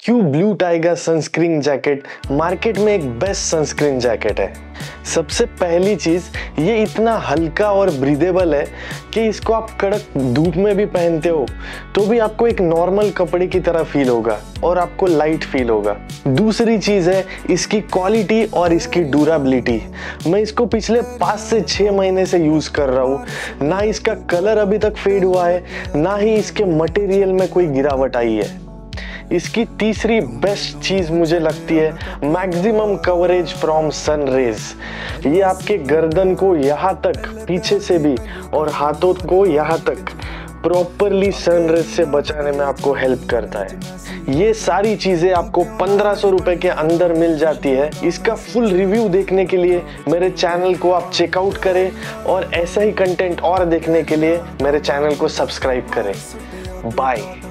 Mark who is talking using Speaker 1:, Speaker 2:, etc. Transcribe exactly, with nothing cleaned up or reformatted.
Speaker 1: क्यों blue tiger sunscreen jacket market में एक बेस्ट सनस्क्रीन जैकेट है। सबसे पहली चीज, ये इतना हल्का और ब्रीदेबल है कि इसको आप कड़क धूप में भी पहनते हो तो भी आपको एक नॉर्मल कपड़े की तरह फील होगा और आपको लाइट फील होगा। दूसरी चीज है इसकी क्वालिटी और इसकी ड्यूरेबिलिटी। मैं इसको पिछले पाँच से छः महीने से यूज कर रहा हूँ। ना इसका कलर अभी तक फेड हुआ है, ना ही इसके मटेरियल में कोई गिरावट आई है। इसकी तीसरी बेस्ट चीज मुझे लगती है maximum coverage from sun rays. ये आपके गर्दन को यहाँ तक पीछे से भी और हाथों को यहाँ तक प्रॉपरली सन रेज से बचाने में आपको हेल्प करता है। ये सारी चीजें आपको पंद्रह सौ रुपए के अंदर मिल जाती है। इसका फुल रिव्यू देखने के लिए मेरे चैनल को आप चेकआउट करें और ऐसा ही कंटेंट और देखने के लिए मेरे चैनल को सब्सक्राइब करें। बाय।